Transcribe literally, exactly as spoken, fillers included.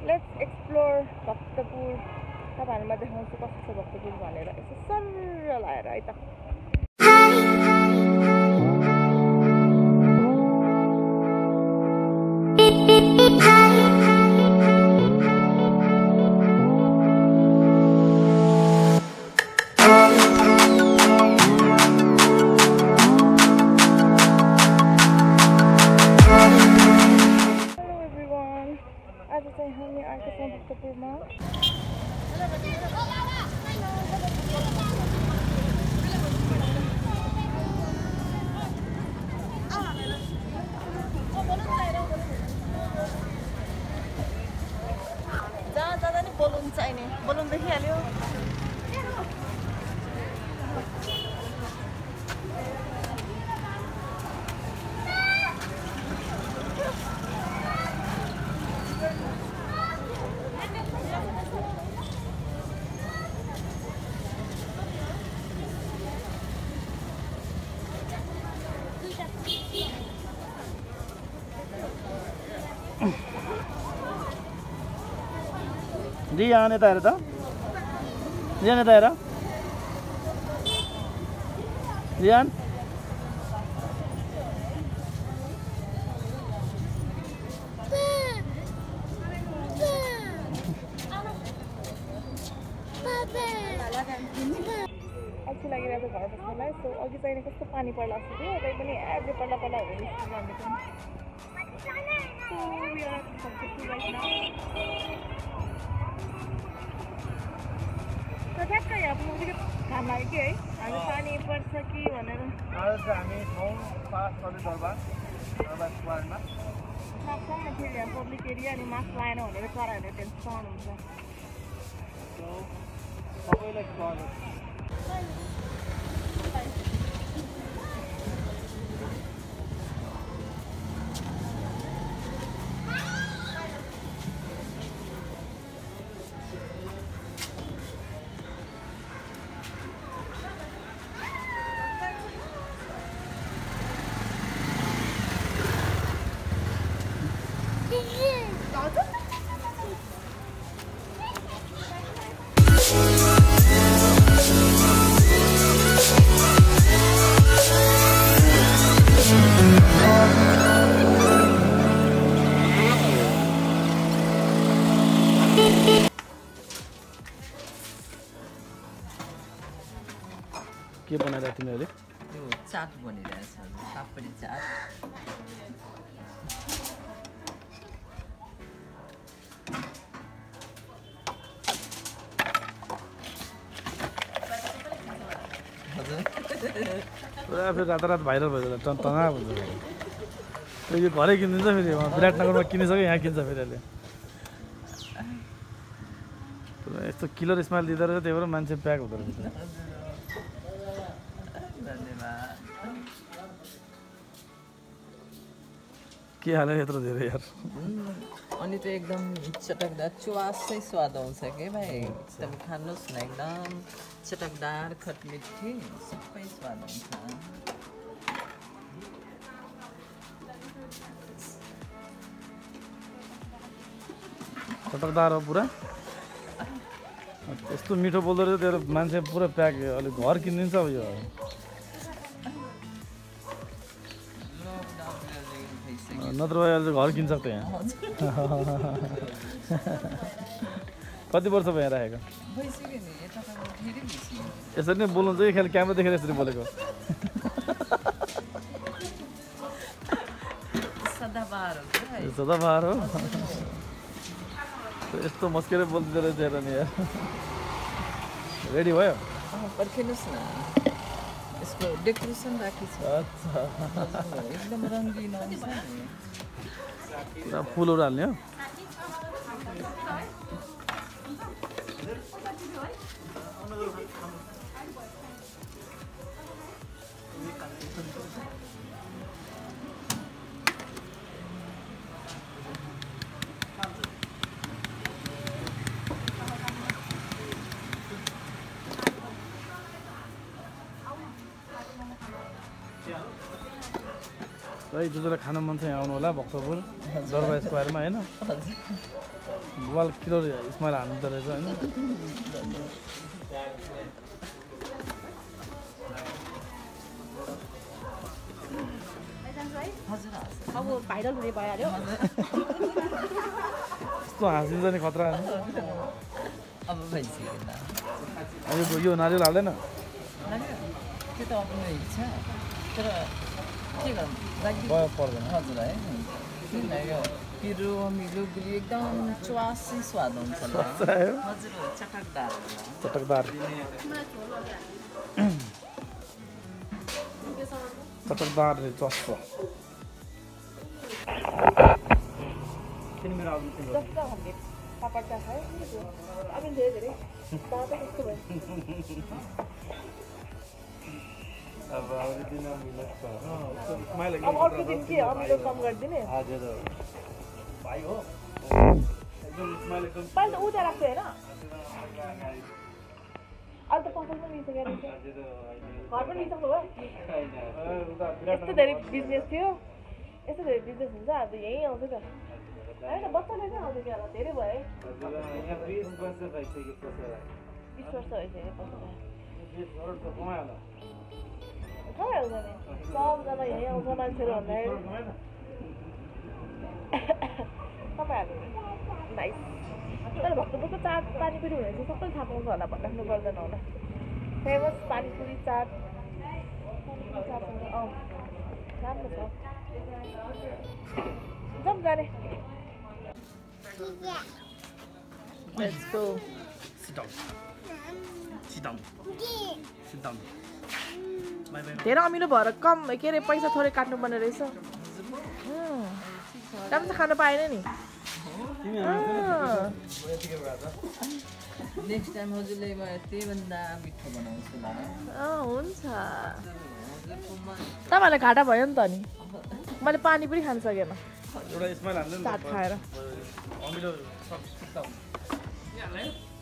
Let's explore Bhaktapur. तपाईहरुलाई देखाउँछु कस्तो छ भक्तपुर भनेर यसो सरर लाएर है त आज चाहिँ हामी आएको छौँ भक्तपुरमा जहाँ जाँदा नि बलुन चाहिने बलुन देखिहाल्यो जी यहाँ नेता हेर त यहाँ नेता हेर रियान अल्छी लागिरहेको घर बस्नलाई सो अघि चाहिने कस्तो पानी पर्ला जस्तो थियो त्यही पनि एभ्री पल्ला पल्ला हुँदै निस्किनु भनेको ठ्याक्कै यहाँ पुग्नु थाहा लाग्यो कि है हामी पानी पर्छ कि भनेर हामी छौँ पास गर्दै दरबार दरबार स्क्वायरमा सक्छौँ फेरि यहाँ पब्लिक एरिया अनि मास्क लगाएन भनेर चराहरूले टेन्सन हुन्छ सबैलाई स्वागत के बनाइरहेको तिमीहरूले यो चाट बनिरहेछ पापडी चाट पुरा फेरि रातारात भाइरल भइदिन्छ टन तनाव हुन्छ यो घरै किनिदिन्छ फेरि विराटनगरमा किनिसक्यो यहाँ किन्छ फेरि अहिले यस्तो किलर स्माइल दिँदो रहेछ त्यही भएर मान्छे प्याक हुँदो रहेछ के हाल्यो यत्रो धेरै यार अनि त एकदम चटकदार चुवासै स्वाद आउँछ के भाइ एकदम खानुहोस् न एकदम चटकदार खटमिठी सबै स्वाद आउँछ चटकदार हो पुरा यस्तो मिठो बोल्दो रहेछ त्यो मान्छे पुरा प्याक अलिक घर किनिदिन्छ अब यो नत्र अहिले घर किन्छ त यहाँ कति वर्ष भयो यहाँ राखेको यसरी नै बोल्नु चाहिँ खेल क्यामेरा देखेर यसरी बोलेको सदाबहार हो यस्तो मस्केरै बोलिदिँदो रहेछ हेर नि यार रेडी भयो पर्खिनुहोस् न यसको डेकोरेसन राखी छ अच्छा एकदम रङ्गीन आउँछ नि पुरा फुलहरू हाल्ने हो है जसलाई खान मन छ यहाँ आउनु होला भक्तपुर दरबार स्क्वायरमा हैन वाल किलो स्माइल हान्दो रहेछ होइन अब भाइरल हुने भइहाल्यो यस्तो हाँसिन्छ नि खतरा अब भइसक्यो यो यो नारियल हाल्दैन त्यो त आफ्नो इच्छा तर के गर्नु भयो पर्दैन हजुर है किन यो पिरो मिलो गुली एकदम च्वासी स्वाद हुन्छ ल हजुर चटकदार चटकदार चटकदार चस्छ जस्तो हामीले पापड चाट है अब धेरै धेरै तातो कस्तो भयो अब अरू दिन मिल्छ स्माइल अब अर्को दिन के अमिलो कम गरिदिने हजुर भाइ हो एकदम स्माइल एकदम पाइल त उता राख्छु होइन अहिले त पसल पनि लिइसकेको रहेछ घर पनि लिइसक्नु भयो यस्तो धेरै बिजनेस थियो यस्तो धेरै बिजनेस हुन्छ अब यहीँ आउँछ त होइन बच्चाले चाहिँ आउँछ क्या धेरै भयो है बिस वर्ष भइसक्यो पसल कमाइहाल्छ नि सबजना यहीँ आउँछ मान्छेहरू भन्दाखेरि तपाईँहरू नाइस तर भक्तपुरको चाट पानीपुरी हुने चाहिँ सबैले थाहा पाउँछ होला राख्नु पर्दैन होला फेमस पानीपुरी चाट चाट अँ राम्रो छ जाउँ जाने Let's go. Sit down. Sit down. Sit down. धेरै अमिलो भएर कम के अरे पैसा थोरै काट्नु पर्ने रहेछ राम्रो त खानु पाएन नि नेक्स्ट टाइम हजुरले म त्योभन्दा मिठो बनाउँछु ल हुन्छ तपाईँहरूलाई घाटा भयो नि त नि मैले पानी पनि खान सकेन एउटा स्माइल हाल्दैन चाट खाएर अमिलो